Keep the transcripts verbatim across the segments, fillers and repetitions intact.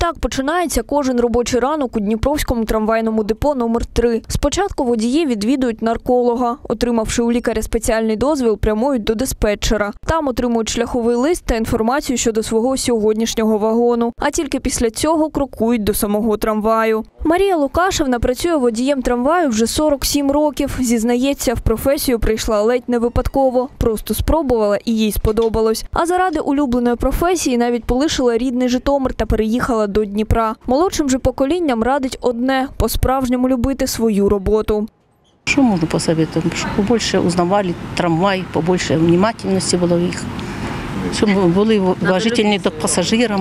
Так починається кожен робочий ранок у Дніпровському трамвайному депо номер три. Спочатку водії відвідують нарколога. Отримавши у лікаря спеціальний дозвіл, прямують до диспетчера. Там отримують шляховий лист та інформацію щодо свого сьогоднішнього вагону. А тільки після цього крокують до самого трамваю. Марія Лукашевна працює водієм трамваю вже сорок сім років. Зізнається, в професію прийшла ледь не випадково. Просто спробувала і їй сподобалось. А заради улюбленої професії навіть полишила рідний Житомир та переїхала до Дніпра. Молодшим же поколінням радить одне – по-справжньому любити свою роботу. Що можу посоветувати? Щоб побільше узнавали трамвай, побільше внимательності було їх. Щоб були уважительні до пасажирів.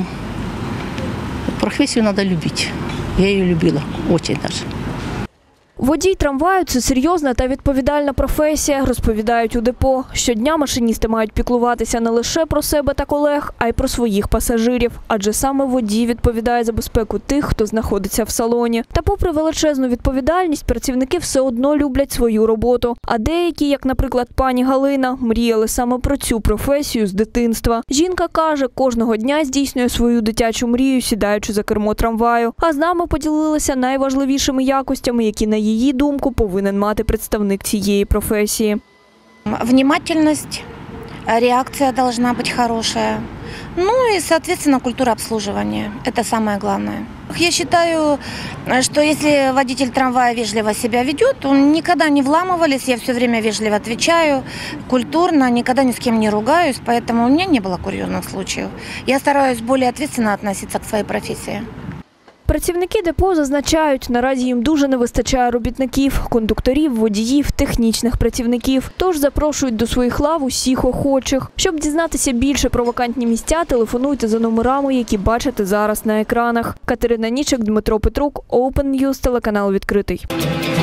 Професію треба любити. Я її любила, дуже навіть. Водій трамваю – це серйозна та відповідальна професія, розповідають у депо. Щодня машиністи мають піклуватися не лише про себе та колег, а й про своїх пасажирів. Адже саме водій відповідає за безпеку тих, хто знаходиться в салоні. Та попри величезну відповідальність, працівники все одно люблять свою роботу. А деякі, як, наприклад, пані Галина, мріяли саме про цю професію з дитинства. Жінка каже, кожного дня здійснює свою дитячу мрію, сідаючи за кермо трамваю. А з нами поділилися найважливішими якостями, які на її її думку, повинен мати представник цієї професії. Внимательность, реакция должна быть хорошая. Ну и, соответственно, культура обслуживания. Это самое главное. Я считаю, что если водитель трамвая вежливо себя ведет, он никогда не вламывались, я все время вежливо отвечаю, культурно, никогда ни с кем не ругаюсь, поэтому у меня не было курьезных случаев. Я стараюсь более ответственно относиться к своей профессии. Працівники депо зазначають, наразі їм дуже не вистачає робітників, кондукторів, водіїв, технічних працівників. Тож запрошують до своїх лав усіх охочих. Щоб дізнатися більше про вакантні місця, телефонуйте за номерами, які бачите зараз на екранах. Катерина Нічик, Дмитро Петрук, Open News, телеканал «Відкритий».